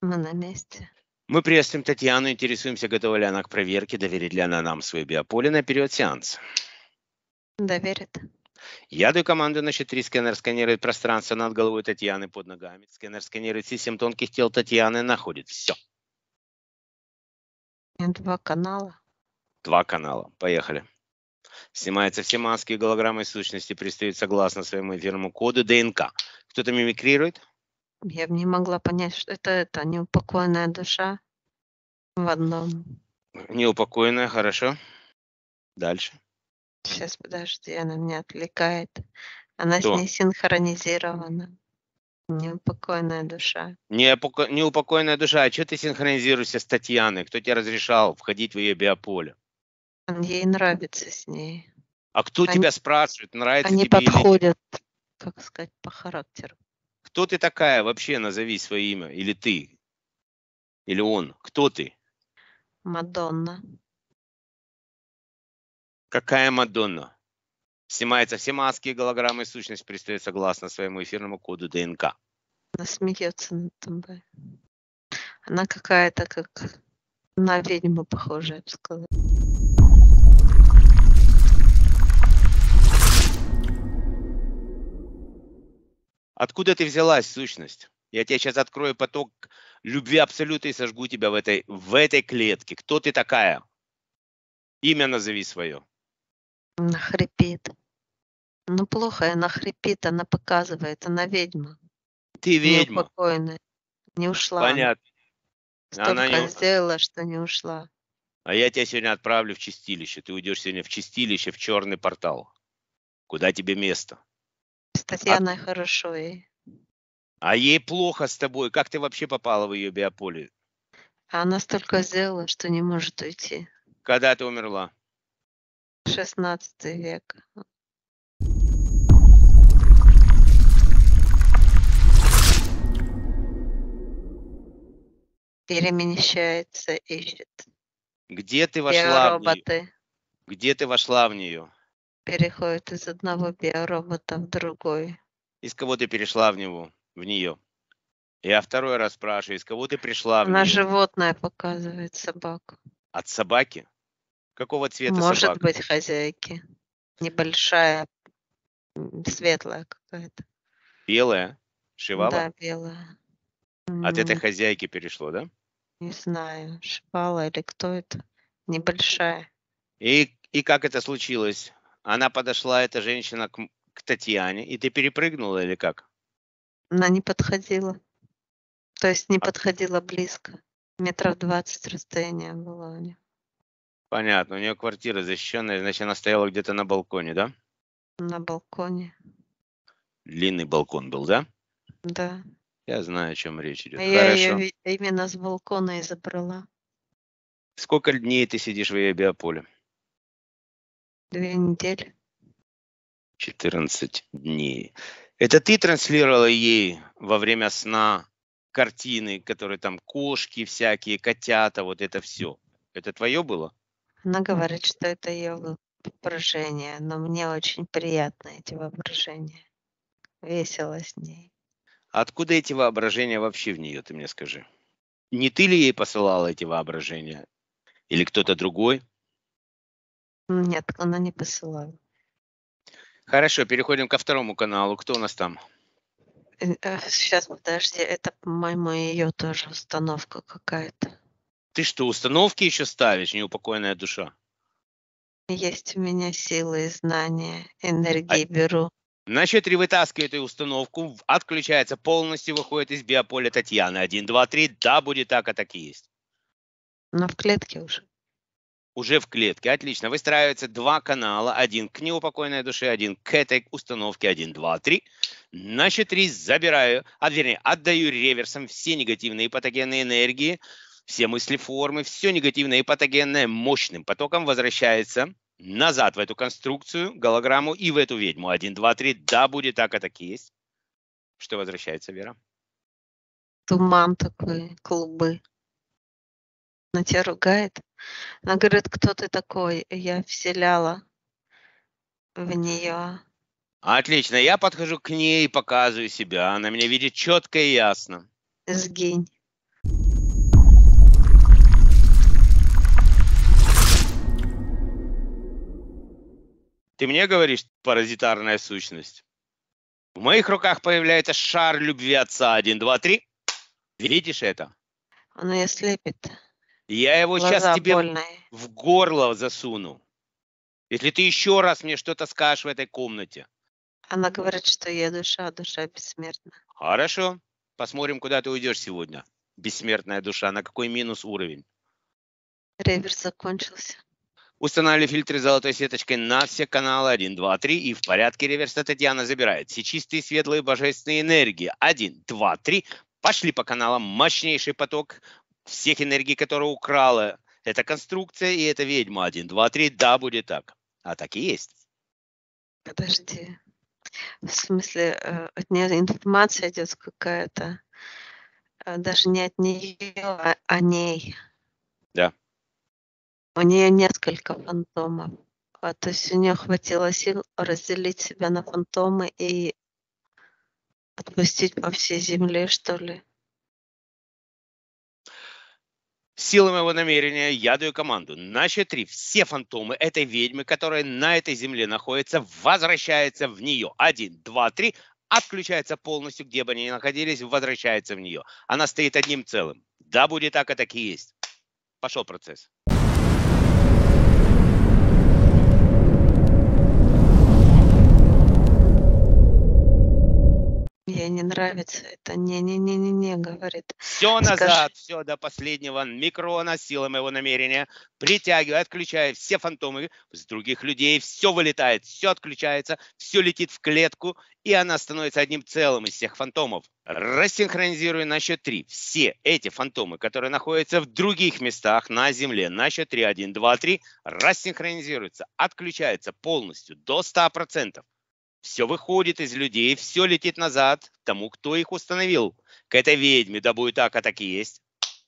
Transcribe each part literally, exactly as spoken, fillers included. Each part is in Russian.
Мы на месте. Мы приветствуем Татьяну, интересуемся, готова ли она к проверке, доверит ли она нам свое биополе на период сеанса. Доверит. Я даю команду на счет три. Сканер сканирует пространство над головой Татьяны, под ногами. Сканер сканирует все семь тонких тел Татьяны, находит все. Два канала. Два канала. Поехали. Снимаются все маски и голограммы сущности, пристают согласно своему эфирному коду ДНК. Кто-то мимикрирует? Я бы не могла понять, что это, это неупокоенная душа в одном. Неупокоенная, хорошо. Дальше. Сейчас, подожди, она меня отвлекает. Она Кто? с ней синхронизирована. Неупокоенная душа. Неупоко... Неупокоенная душа. А что ты синхронизируешься с Татьяной? Кто тебе разрешал входить в ее биополе? Ей нравится с ней. А кто Они- тебя спрашивает, нравится Они тебе или нет? подходят, как сказать, по характеру. Кто ты такая вообще? Назови свое имя. Или ты? Или он? Кто ты? Мадонна. Какая Мадонна? Снимаются все маски и голограммы, сущность пристает согласно своему эфирному коду ДНК. Она смеется над тобой. Она какая-то как на ведьму похожа, я бы сказала. Откуда ты взялась, сущность? Я тебе сейчас открою поток любви абсолюта и сожгу тебя в этой, в этой клетке. Кто ты такая? Имя назови свое. Она хрипит. Ну, плохо, она хрипит, она показывает, она ведьма. Ты ведьма. Неупокоенная. Не ушла. она. Понятно. Столько Она не... сделала, что не ушла. А я тебя сегодня отправлю в чистилище. Ты уйдешь сегодня в чистилище, в черный портал. Куда тебе место? С Татьяной хорошо ей. А ей плохо с тобой. Как ты вообще попала в ее биополе? А она столько сделала, что не может уйти. Когда ты умерла? шестнадцатый век. Перемещается, ищет. Где ты вошла в нее? Биороботы Где ты вошла в нее? переходят из одного биоробота в другой. Из кого ты перешла в него? В нее? Я второй раз спрашиваю, из кого ты пришла в Она нее? животное показывает, собаку. От собаки? Какого цвета Может собака? быть, хозяйки. Небольшая, м, светлая какая-то. Белая? Шивала? Да, белая. От этой М, хозяйки перешло, да? Не знаю, шпала или кто это. Небольшая. И, и как это случилось? Она подошла, эта женщина, к, м- к Татьяне, и ты перепрыгнула или как? Она не подходила. То есть не А- подходила близко. Метров двадцать расстояние было у нее. Понятно, у нее квартира защищенная, значит, она стояла где-то на балконе, да? На балконе. Длинный балкон был, да? Да. Я знаю, о чем речь идет. А я ее Хорошо. именно с балкона и забрала. Сколько дней ты сидишь в ее биополе? Две недели. четырнадцать дней. Это ты транслировала ей во время сна картины, которые там кошки всякие, котята, вот это все? Это твое было? Она говорит, что это ее воображение, но мне очень приятно эти воображения. Весело с ней. Откуда эти воображения вообще в нее, ты мне скажи? Не ты ли ей посылала эти воображения? Или кто-то другой? Нет, она не посылала. Хорошо, переходим ко второму каналу. Кто у нас там? Сейчас, подожди, это, по-моему, ее тоже установка какая-то. Ты что, установки еще ставишь, неупокоенная душа? Есть у меня силы и знания, А- энергии беру. На счет три вытаскивает эту установку, в- отключается полностью, выходит из биополя Татьяны. Один, два, три. Да, будет так, а так и есть. Но в клетке уже. Уже в клетке. Отлично. Выстраиваются два канала. Один к неупокоенной душе, один к этой установке. Один, два, три. На счет три забираю, а вернее, отдаю реверсом все негативные и патогенные энергии, все мыслеформы, все негативное и патогенное мощным потоком возвращается назад в эту конструкцию, голограмму и в эту ведьму. Один, два, три. Да, будет так, а так и есть. Что возвращается, Вера? Туман такой, клубы. Она тебя ругает. Она говорит, кто ты такой? Я вселяла в нее. Отлично. Я подхожу к ней и показываю себя. Она меня видит четко и ясно. Сгинь. Ты мне говоришь, паразитарная сущность? В моих руках появляется шар любви отца. Один, два, три. Видишь это? Он ее слепит. Я его сейчас Глаза тебе в, больные. в горло засуну. Если ты еще раз мне что-то скажешь в этой комнате. Она говорит, что ее душа, душа бессмертна. Хорошо. Посмотрим, куда ты уйдешь сегодня. Бессмертная душа. На какой минус уровень? Реверс закончился. Устанавливали фильтры золотой сеточкой на все каналы один, два, три. И в порядке реверса Татьяна забирает все чистые, светлые, божественные энергии. один, два, три. Пошли по каналам. Мощнейший поток всех энергий, которые украла эта конструкция и эта ведьма. один, два, три. Да, будет так. А так и есть. Подожди. В смысле, э, от нее информация идет какая-то. э, Даже не от нее, а о ней. Да. У нее несколько фантомов. А, то есть у нее хватило сил разделить себя на фантомы и отпустить по всей земле, что ли? Силой моего намерения я даю команду. На счет три все фантомы этой ведьмы, которые на этой земле находятся, возвращаются в нее. Один, два, три. Отключается полностью, где бы они ни находились, возвращается в нее. Она стоит одним целым. Да, будет так, а так и есть. Пошел процесс. Ей не нравится это. Не-не-не-не-не, говорит. Все Скажи, назад, все до последнего микрона силой моего намерения. Притягиваю, отключаю все фантомы с других людей. Все вылетает, все отключается, все летит в клетку. И она становится одним целым из всех фантомов. Рассинхронизирую на счет три. Все эти фантомы, которые находятся в других местах на Земле, на счет три. Один, два, три. Рассинхронизируются, отключаются полностью до ста процентов. Все выходит из людей, все летит назад к тому, кто их установил. К этой ведьме, да будет так, а так и есть.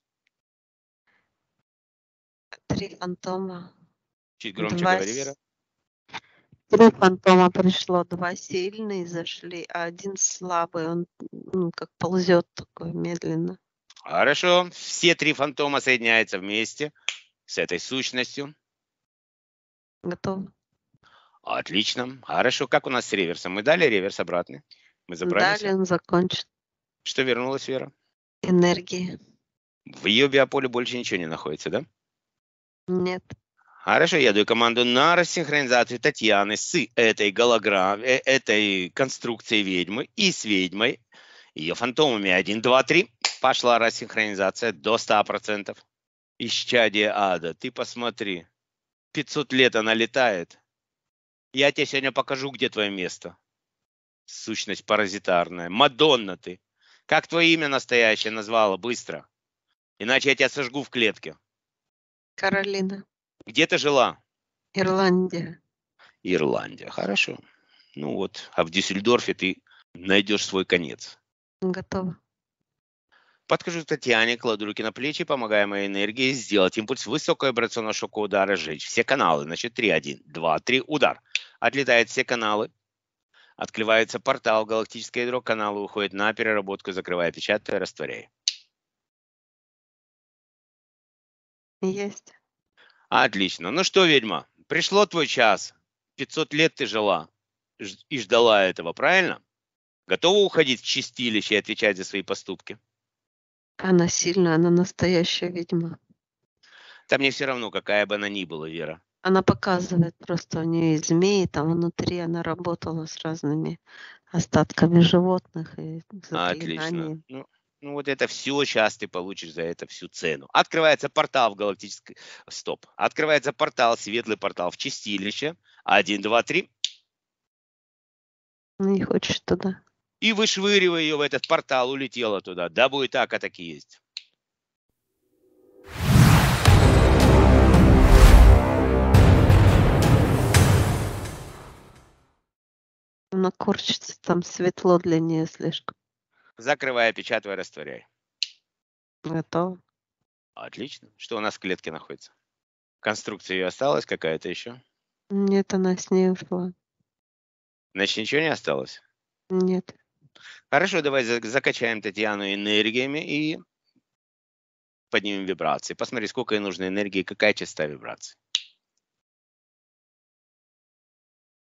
три фантома. Чуть громче Два, говори, Вера. с- три фантома пришло, два сильные зашли, а один слабый. Он ну, как ползет такой медленно. Хорошо. Все три фантома соединяются вместе с этой сущностью. Готово? Отлично. Хорошо. Как у нас с реверсом? Мы дали реверс обратный? Мы забрали Далее все? он закончит. Что вернулось, Вера? Энергии. В ее биополе больше ничего не находится, да? Нет. Хорошо, я даю команду на рассинхронизацию Татьяны с этой голограммой, этой конструкцией ведьмы и с ведьмой, ее фантомами. Один, два, три. Пошла рассинхронизация до ста процентов. Исчадие ада, ты посмотри. пятьсот лет она летает. Я тебе сегодня покажу, где твое место. Сущность паразитарная. Мадонна ты. Как твое имя настоящее назвала? Быстро. Иначе я тебя сожгу в клетке. Каролина. Где ты жила? Ирландия. Ирландия. Хорошо. Ну вот, а в Дюссельдорфе ты найдешь свой конец. Готово. Подхожу к Татьяне, кладу руки на плечи, помогая моей энергии сделать импульс высокого вибрационного шока удара, сжечь все каналы. Значит, три, один, два, три, удар. Отлетают все каналы. Открывается портал, галактическое ядро канала уходит на переработку, закрывая, печатая, растворяя. Есть. Отлично. Ну что, ведьма, пришло твой час. пятьсот лет ты жила ж- и ждала этого, правильно? Готова уходить в чистилище и отвечать за свои поступки? Она сильная, она настоящая ведьма. Да мне все равно, какая бы она ни была, Вера. Она показывает, просто у нее есть змеи, там внутри она работала с разными остатками животных и Отлично. заклинанием. Ну, ну вот это все, сейчас ты получишь за это всю цену. Открывается портал в галактической... Стоп. Открывается портал, светлый портал в чистилище. Один, два, три. Не хочешь туда. И вышвыривая ее в этот портал, улетела туда. Да будет так, а так и есть. Она корчится, там светло для нее слишком. Закрывая, печатая, растворяй. Готово. Отлично. Что у нас в клетке находится? Конструкция ее осталась какая-то еще? Нет, она с ней ушла. Значит, ничего не осталось? Нет. Хорошо, давай за- закачаем Татьяну энергиями и поднимем вибрации. Посмотри, сколько ей нужно энергии, какая частота вибраций.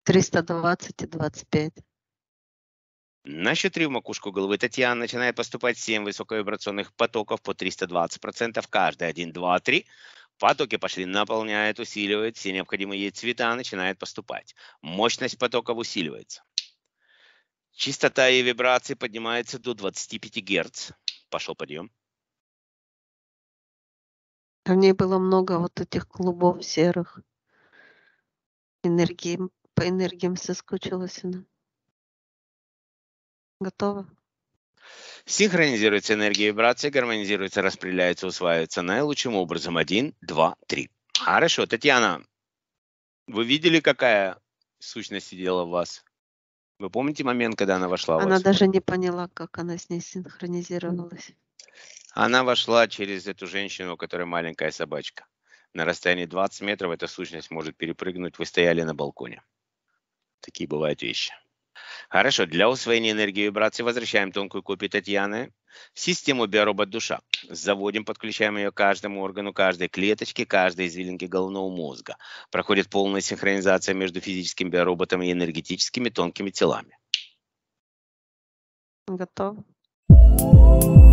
триста двадцать и двадцать пять. На счет три в макушку головы Татьяны начинает поступать семь высоковибрационных потоков по триста двадцать процентов каждый. один, два, три. Потоки пошли, наполняет, усиливает. Все необходимые ей цвета начинают поступать. Мощность потоков усиливается. Частота и вибрации поднимается до двадцати пяти герц. Пошел подъем. В ней было много вот этих клубов серых. Энергии, по энергиям соскучилась она. Готово? Синхронизируется энергия вибрации, гармонизируется, распределяется, усваивается наилучшим образом. Один, два, три. Хорошо, Татьяна, вы видели, какая сущность сидела в вас? Вы помните момент, когда она вошла в Она вас? даже не поняла, как она с ней синхронизировалась. Она вошла через эту женщину, у которой маленькая собачка. На расстоянии двадцать метров эта сущность может перепрыгнуть. Вы стояли на балконе. Такие бывают вещи. Хорошо, для усвоения энергии вибрации возвращаем тонкую копию Татьяны в систему биоробот душа. Заводим, подключаем ее к каждому органу, каждой клеточке, каждой извилинке головного мозга. Проходит полная синхронизация между физическим биороботом и энергетическими тонкими телами. Готово?